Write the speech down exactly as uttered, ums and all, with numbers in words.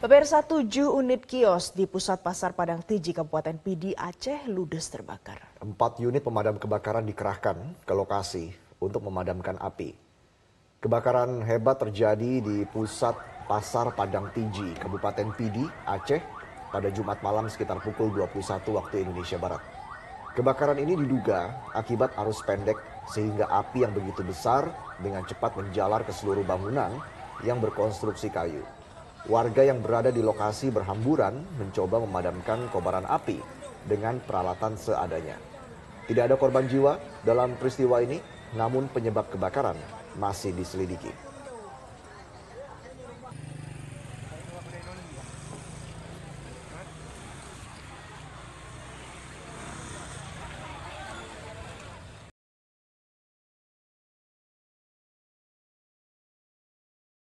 Pemirsa, tujuh unit kios di pusat pasar Padang Tiji, Kabupaten Pidi, Aceh ludes terbakar. Empat unit pemadam kebakaran dikerahkan ke lokasi untuk memadamkan api. Kebakaran hebat terjadi di pusat pasar Padang Tiji, Kabupaten Pidi, Aceh pada Jumat malam sekitar pukul dua puluh satu waktu Indonesia Barat. Kebakaran ini diduga akibat arus pendek sehingga api yang begitu besar dengan cepat menjalar ke seluruh bangunan yang berkonstruksi kayu. Warga yang berada di lokasi berhamburan mencoba memadamkan kobaran api dengan peralatan seadanya. Tidak ada korban jiwa dalam peristiwa ini, namun penyebab kebakaran masih diselidiki.